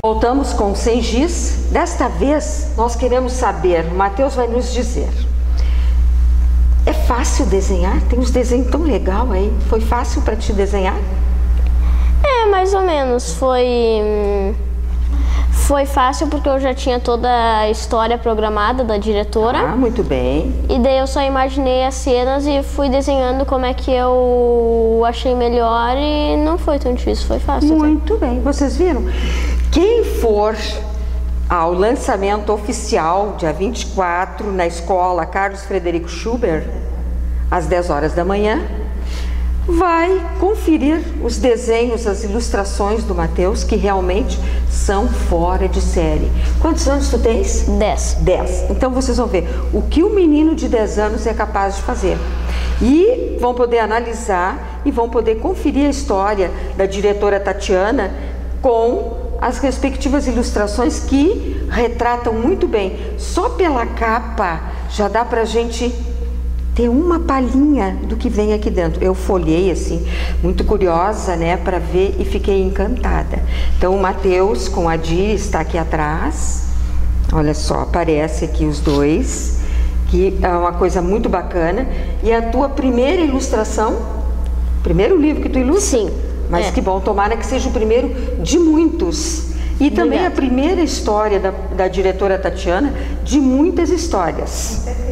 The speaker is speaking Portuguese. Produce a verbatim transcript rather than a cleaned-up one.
Voltamos com o Sem Giz. Desta vez nós queremos saber, o Matheus vai nos dizer, é fácil desenhar? Tem uns desenhos tão legal aí. Foi fácil para te desenhar? É, mais ou menos. Foi... Foi fácil porque eu já tinha toda a história programada da diretora. Ah, muito bem. E daí eu só imaginei as cenas e fui desenhando como é que eu achei melhor e não foi tão difícil, foi fácil. Muito até. Bem, vocês viram? Quem for ao lançamento oficial, dia vinte e quatro, na escola Carlos Frederico Schubert, às dez horas da manhã, vai conferir os desenhos, as ilustrações do Matheus, que realmente são fora de série. Quantos anos tu tens? Dez. Dez. Então vocês vão ver o que o menino de dez anos é capaz de fazer. E vão poder analisar e vão poder conferir a história da diretora Tatiana com as respectivas ilustrações que retratam muito bem. Só pela capa já dá pra gente ter uma palhinha do que vem aqui dentro. Eu folhei assim, muito curiosa, né, para ver e fiquei encantada. Então o Matheus com a Di está aqui atrás. Olha só, aparece aqui os dois, que é uma coisa muito bacana. E a tua primeira ilustração, primeiro livro que tu ilustra? Sim. Mas é. que bom, tomara que seja o primeiro de muitos. E também Obrigada. A primeira história da, da diretora Tatiana, de muitas histórias.